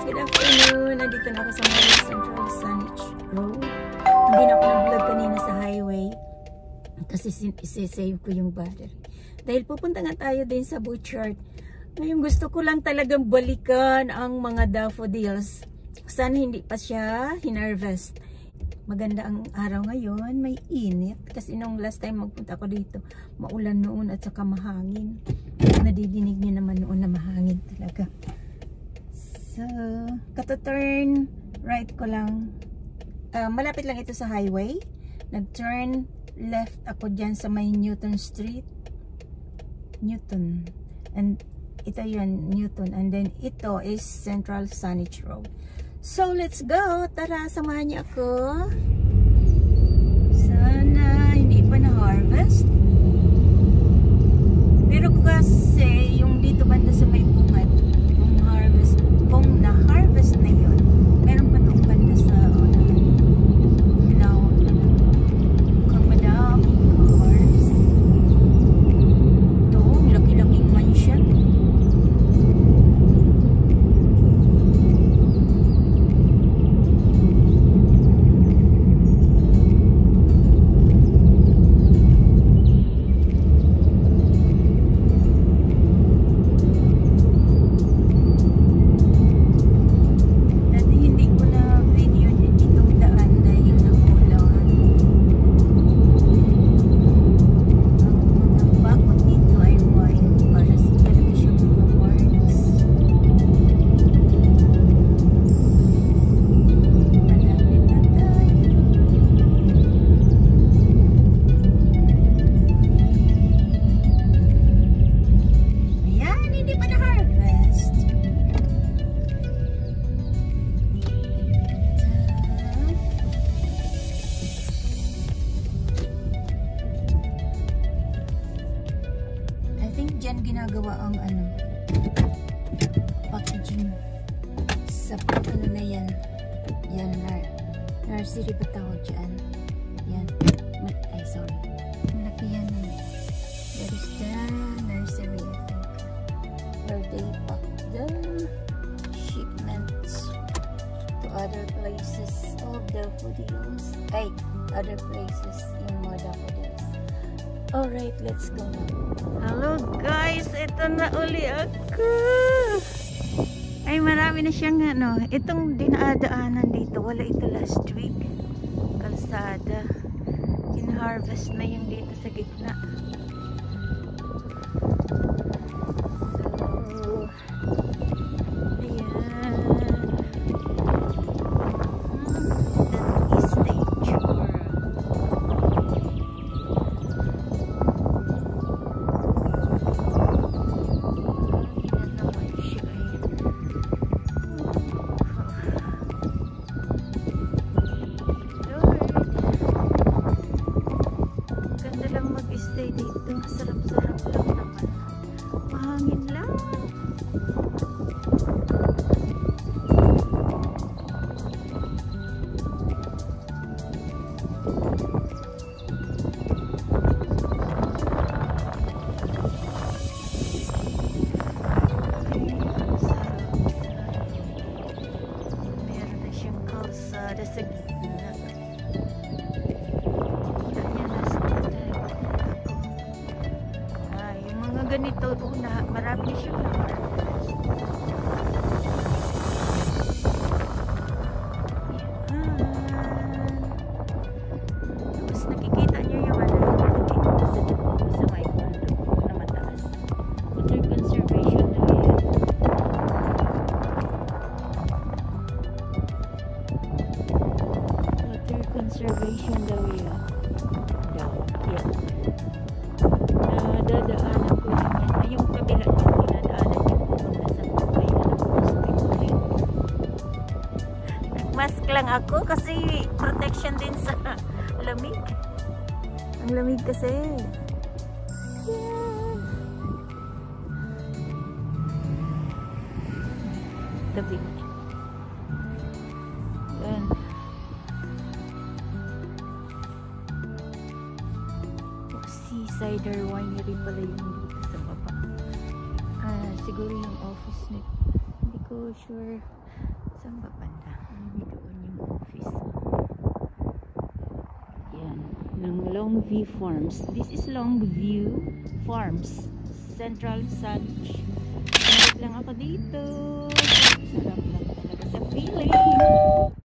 Good afternoon! Nandito na ako sa Central Saanich Road. Hindi na ako nag-vlog kanina sa highway kasi isi-save ko yung battery. Dahil pupunta nga tayo din sa butcher. Ngayon gusto ko lang talagang balikan ang mga daffodils. Sana hindi pa siya hinarvest. Maganda ang araw ngayon, may init. Kasi nung last time magpunta ko dito, maulan noon at saka mahangin. Nadidinig niyo naman noon na mahangin talaga. So, kato-turn right ko lang. Malapit lang ito sa highway. Nag-turn left ako dyan sa may Newton Street. Newton. And ito yun, Newton. And then ito is Central Saanich Road. So, let's go. Tara, samahan niyo ako. Sana hindi pa na-harvest. Pero kasi yung dito banda sa may bungad, kung na-harvest na yun, meron pa itong banda sa ilaw mukhang madaming cars. Ito, laki-laking mansion. Ginagawa ang packaging sa na yan nursery ba tawag dyan yan, ay sorry malaki yan there is the nursery I think where they pack the shipments to other places of daffodils other places in more daffodils. Alright, let's go now. Hello guys, ito na uli ako. Ay, marami na siyang itong dinadaanan dito. Wala ito last week. Kalsada. In-harvest na yung dito sa gitna. So, ayan. Ganito na marami siya. Tapos nakikita niyo yung sa may bundok na mataas. Water conservation na yan. Water conservation daw yan. Dadaanan ko lang yan. Yung kabila din dinadaanan yung pumunta sa Mumbai na nag-posting. Nag-mask lang ako kasi protection din sa lamig. Ang lamig kasi. Tabing. Yan. Cider winery pala yung dito sa baba. Siguro yung office nito. Hindi ko sure. Saan ba banda? Doon yung office. Yan. Ng Longview Farms. This is Longview Farms. Central Saanich. Balik lang ako dito. Sarap lang talaga sa feeling.